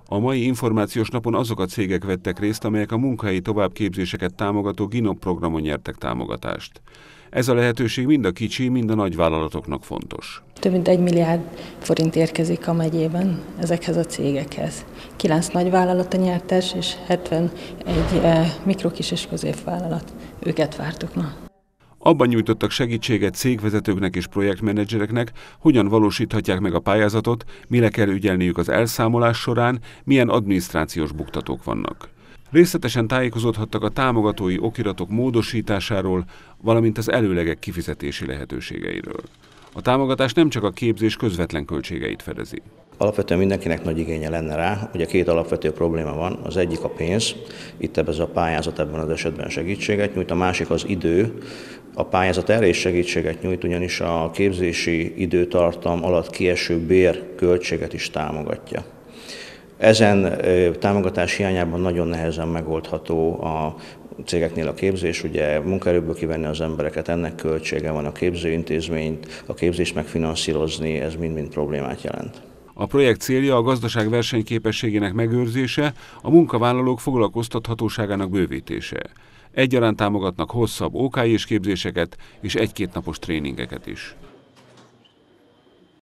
A mai információs napon azok a cégek vettek részt, amelyek a munkahelyi továbbképzéseket támogató GINOP programon nyertek támogatást. Ez a lehetőség mind a kicsi, mind a nagy vállalatoknak fontos. Több mint 1 milliárd forint érkezik a megyében ezekhez a cégekhez. 9 nagyvállalat a nyertes, és 71 mikro, kis és középvállalat. Őket vártuk ma. Abban nyújtottak segítséget cégvezetőknek és projektmenedzsereknek, hogyan valósíthatják meg a pályázatot, mire kell ügyelniük az elszámolás során, milyen adminisztrációs buktatók vannak. Részletesen tájékozódhattak a támogatói okiratok módosításáról, valamint az előlegek kifizetési lehetőségeiről. A támogatás nem csak a képzés közvetlen költségeit fedezi. Alapvetően mindenkinek nagy igénye lenne rá, ugye 2 alapvető probléma van. Az egyik a pénz, itt ez a pályázat ebben az esetben segítséget nyújt, a másik az idő. A pályázat erre is segítséget nyújt, ugyanis a képzési időtartam alatt kieső bérköltséget is támogatja. Ezen támogatás hiányában nagyon nehezen megoldható a cégeknél a képzés, ugye munkaerőből kivenni az embereket, ennek költsége van, a képzőintézményt, a képzést megfinanszírozni, ez mind-mind problémát jelent. A projekt célja a gazdaság versenyképességének megőrzése, a munkavállalók foglalkoztathatóságának bővítése. Egyaránt támogatnak hosszabb OK és képzéseket és 1-2 napos tréningeket is.